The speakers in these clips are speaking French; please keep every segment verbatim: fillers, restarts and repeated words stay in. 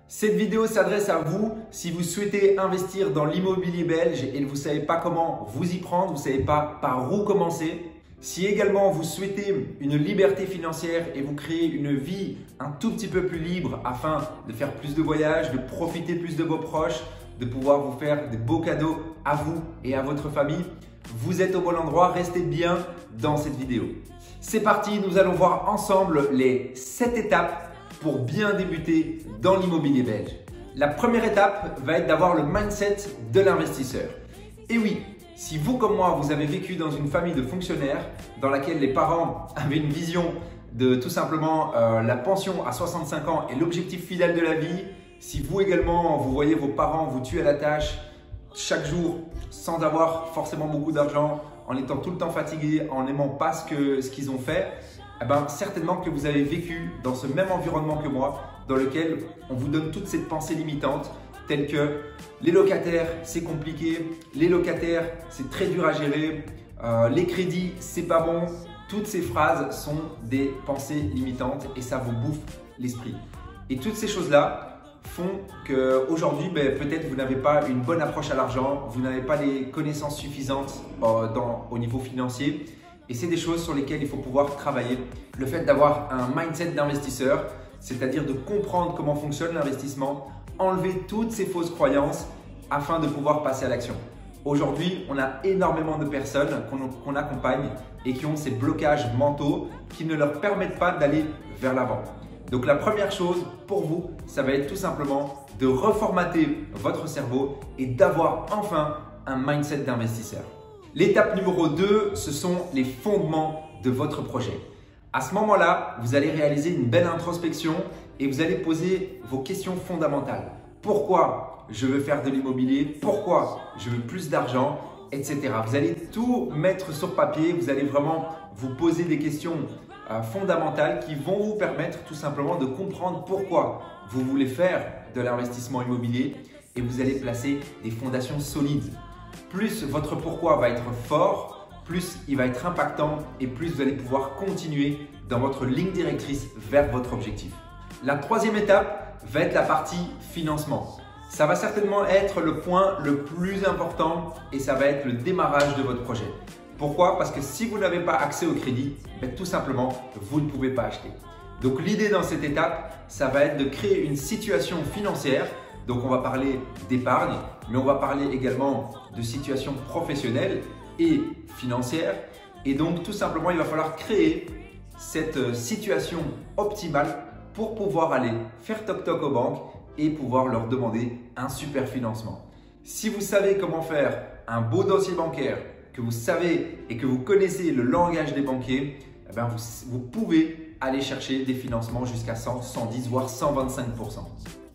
Cette vidéo s'adresse à vous si vous souhaitez investir dans l'immobilier belge et vous ne savez pas comment vous y prendre, vous ne savez pas par où commencer. Si également vous souhaitez une liberté financière et vous créer une vie un tout petit peu plus libre afin de faire plus de voyages, de profiter plus de vos proches, de pouvoir vous faire des beaux cadeaux à vous et à votre famille, vous êtes au bon endroit, restez bien dans cette vidéo. C'est parti, nous allons voir ensemble les sept étapes pour bien débuter dans l'immobilier belge. La première étape va être d'avoir le mindset de l'investisseur. Et oui, si vous comme moi, vous avez vécu dans une famille de fonctionnaires dans laquelle les parents avaient une vision de tout simplement euh, la pension à soixante-cinq ans et l'objectif fidèle de la vie, si vous également, vous voyez vos parents vous tuer à la tâche chaque jour sans avoir forcément beaucoup d'argent, en étant tout le temps fatigué, en n'aimant pas ce que, ce qu'ils ont fait, eh ben, certainement que vous avez vécu dans ce même environnement que moi, dans lequel on vous donne toute cette pensée limitante, telle que les locataires, c'est compliqué, les locataires, c'est très dur à gérer, euh, les crédits, c'est pas bon. Toutes ces phrases sont des pensées limitantes et ça vous bouffe l'esprit. Et toutes ces choses-là font qu'aujourd'hui, ben, peut-être vous n'avez pas une bonne approche à l'argent, vous n'avez pas les connaissances suffisantes euh, dans, au niveau financier. Et c'est des choses sur lesquelles il faut pouvoir travailler. Le fait d'avoir un mindset d'investisseur, c'est-à-dire de comprendre comment fonctionne l'investissement, enlever toutes ces fausses croyances afin de pouvoir passer à l'action. Aujourd'hui, on a énormément de personnes qu'on qu'on accompagne et qui ont ces blocages mentaux qui ne leur permettent pas d'aller vers l'avant. Donc la première chose pour vous, ça va être tout simplement de reformater votre cerveau et d'avoir enfin un mindset d'investisseur. L'étape numéro deux, ce sont les fondements de votre projet. À ce moment-là, vous allez réaliser une belle introspection et vous allez poser vos questions fondamentales. Pourquoi je veux faire de l'immobilier? Pourquoi je veux plus d'argent? Etc. Vous allez tout mettre sur papier, vous allez vraiment vous poser des questions euh, fondamentales qui vont vous permettre tout simplement de comprendre pourquoi vous voulez faire de l'investissement immobilier et vous allez placer des fondations solides. Plus votre pourquoi va être fort, plus il va être impactant et plus vous allez pouvoir continuer dans votre ligne directrice vers votre objectif. La troisième étape va être la partie financement. Ça va certainement être le point le plus important et ça va être le démarrage de votre projet. Pourquoi? Parce que si vous n'avez pas accès au crédit, ben, tout simplement, vous ne pouvez pas acheter. Donc l'idée dans cette étape, ça va être de créer une situation financière. Donc on va parler d'épargne, mais on va parler également de situation professionnelle et financière. Et donc tout simplement, il va falloir créer cette situation optimale pour pouvoir aller faire toc-toc aux banques et pouvoir leur demander un super financement. Si vous savez comment faire un beau dossier bancaire, que vous savez et que vous connaissez le langage des banquiers, eh bien vous, vous pouvez aller chercher des financements jusqu'à cent, cent dix voire cent vingt-cinq pour cent.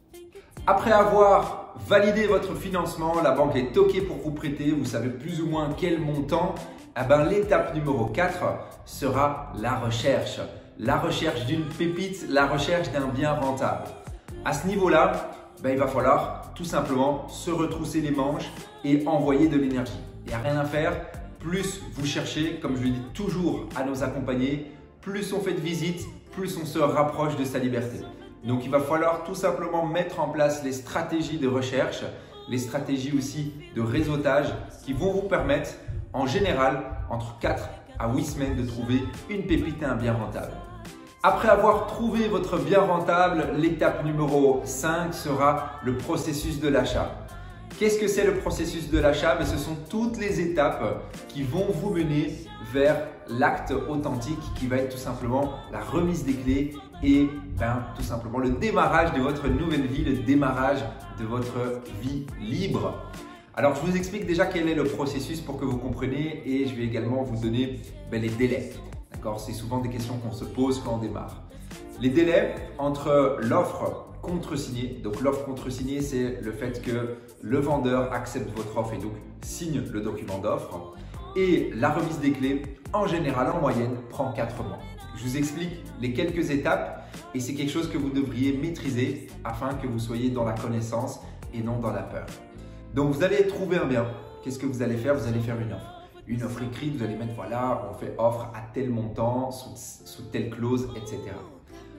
Après avoir validé votre financement, la banque est OK pour vous prêter, vous savez plus ou moins quel montant, eh ben, l'étape numéro quatre sera la recherche. La recherche d'une pépite, la recherche d'un bien rentable. À ce niveau-là, ben, il va falloir tout simplement se retrousser les manches et envoyer de l'énergie. Il n'y a rien à faire, plus vous cherchez, comme je le dis toujours à nos accompagnés, plus on fait de visites, plus on se rapproche de sa liberté. Donc, il va falloir tout simplement mettre en place les stratégies de recherche, les stratégies aussi de réseautage qui vont vous permettre en général entre quatre à huit semaines de trouver une pépite et un bien rentable. Après avoir trouvé votre bien rentable, l'étape numéro cinq sera le processus de l'achat. Qu'est-ce que c'est le processus de l'achat? Ce sont toutes les étapes qui vont vous mener vers l'acte authentique qui va être tout simplement la remise des clés et ben, tout simplement le démarrage de votre nouvelle vie, le démarrage de votre vie libre. Alors, je vous explique déjà quel est le processus pour que vous compreniez et je vais également vous donner ben, les délais. D'accord? C'est souvent des questions qu'on se pose quand on démarre. Les délais entre l'offre contre-signée, donc l'offre contre-signée, c'est le fait que le vendeur accepte votre offre et donc signe le document d'offre. Et la remise des clés, en général, en moyenne, prend quatre mois. Je vous explique les quelques étapes et c'est quelque chose que vous devriez maîtriser afin que vous soyez dans la connaissance et non dans la peur. Donc, vous allez trouver un bien. Qu'est-ce que vous allez faire? Vous allez faire une offre. Une offre écrite, vous allez mettre voilà, on fait offre à tel montant, sous, sous telle clause, et cetera.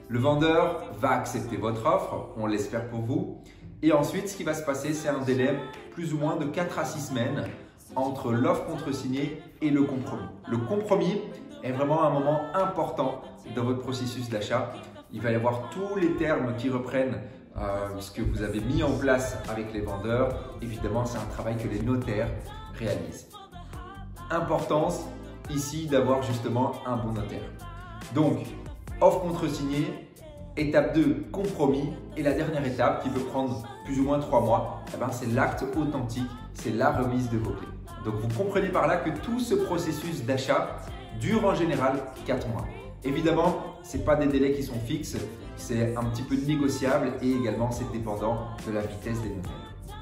Le vendeur va accepter votre offre, on l'espère pour vous. Et ensuite, ce qui va se passer, c'est un délai plus ou moins de quatre à six semaines entre l'offre contresignée et le compromis. Le compromis est vraiment un moment important dans votre processus d'achat. Il va y avoir tous les termes qui reprennent euh, ce que vous avez mis en place avec les vendeurs. Évidemment, c'est un travail que les notaires réalisent. Importance ici d'avoir justement un bon notaire. Donc, offre contresignée, étape deux, compromis. Et la dernière étape qui peut prendre plus ou moins trois mois, eh ben, c'est l'acte authentique, c'est la remise de vos clés. Donc, vous comprenez par là que tout ce processus d'achat dure en général quatre mois. Évidemment, ce n'est pas des délais qui sont fixes, c'est un petit peu négociable et également c'est dépendant de la vitesse des notaires.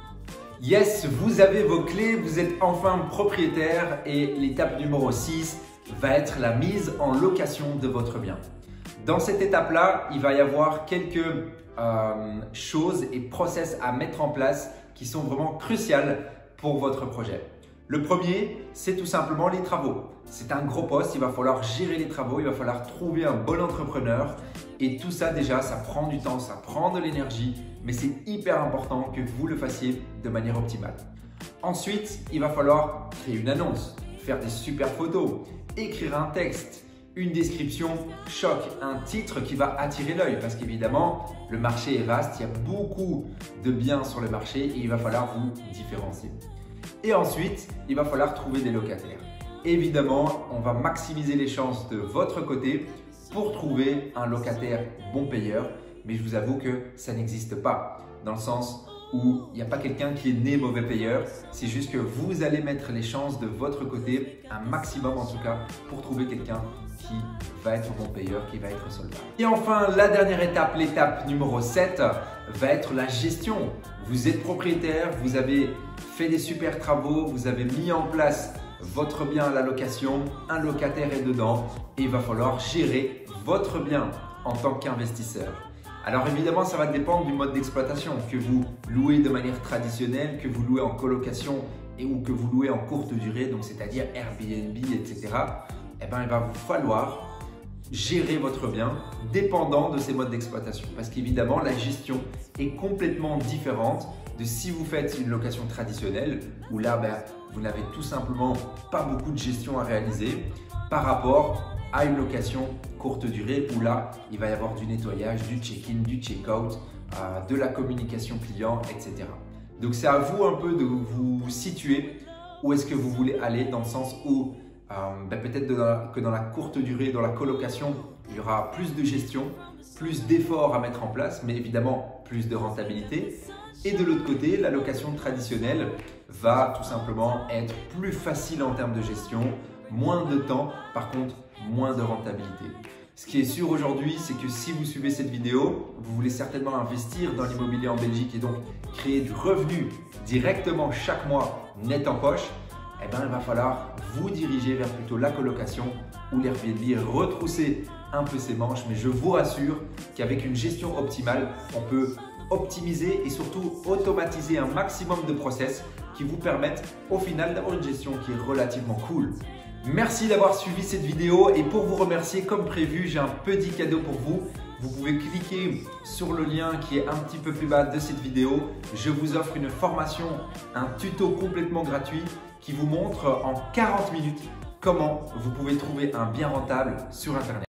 Yes, vous avez vos clés, vous êtes enfin propriétaire et l'étape numéro six va être la mise en location de votre bien. Dans cette étape-là, il va y avoir quelques euh, choses et process à mettre en place qui sont vraiment cruciales pour votre projet. Le premier, c'est tout simplement les travaux. C'est un gros poste, il va falloir gérer les travaux, il va falloir trouver un bon entrepreneur et tout ça déjà, ça prend du temps, ça prend de l'énergie, mais c'est hyper important que vous le fassiez de manière optimale. Ensuite, il va falloir créer une annonce, faire des super photos, écrire un texte, une description choc, un titre qui va attirer l'œil parce qu'évidemment, le marché est vaste, il y a beaucoup de biens sur le marché et il va falloir vous différencier. Et ensuite, il va falloir trouver des locataires. Évidemment, on va maximiser les chances de votre côté pour trouver un locataire bon payeur. Mais je vous avoue que ça n'existe pas dans le sens où il n'y a pas quelqu'un qui est né mauvais payeur. C'est juste que vous allez mettre les chances de votre côté, un maximum en tout cas, pour trouver quelqu'un qui va être bon payeur, qui va être solvable. Et enfin, la dernière étape, l'étape numéro sept, va être la gestion. Vous êtes propriétaire, vous avez fait des super travaux, vous avez mis en place votre bien à la location, un locataire est dedans et il va falloir gérer votre bien en tant qu'investisseur. Alors évidemment, ça va dépendre du mode d'exploitation, que vous louez de manière traditionnelle, que vous louez en colocation et ou que vous louez en courte durée, donc c'est-à-dire Airbnb, et cetera. Eh ben, il va vous falloir gérer votre bien dépendant de ces modes d'exploitation. Parce qu'évidemment, la gestion est complètement différente de si vous faites une location traditionnelle où là, ben, vous n'avez tout simplement pas beaucoup de gestion à réaliser par rapport à une location courte durée où là, il va y avoir du nettoyage, du check-in, du check-out, euh, de la communication client, et cetera. Donc, c'est à vous un peu de vous situer où est-ce que vous voulez aller dans le sens où euh, ben, peut-être que dans la courte durée, dans la colocation, il y aura plus de gestion, plus d'efforts à mettre en place, mais évidemment plus de rentabilité. Et de l'autre côté, la location traditionnelle va tout simplement être plus facile en termes de gestion, moins de temps, par contre moins de rentabilité. Ce qui est sûr aujourd'hui, c'est que si vous suivez cette vidéo, vous voulez certainement investir dans l'immobilier en Belgique et donc créer du revenu directement chaque mois net en poche, eh ben, il va falloir vous diriger vers plutôt la colocation ou l'Airbnb et retrousser un peu ses manches. Mais je vous rassure qu'avec une gestion optimale, on peut optimiser et surtout automatiser un maximum de process qui vous permettent au final d'avoir une gestion qui est relativement cool. Merci d'avoir suivi cette vidéo et pour vous remercier, comme prévu, j'ai un petit cadeau pour vous. Vous pouvez cliquer sur le lien qui est un petit peu plus bas de cette vidéo. Je vous offre une formation, un tuto complètement gratuit qui vous montre en quarante minutes comment vous pouvez trouver un bien rentable sur Internet.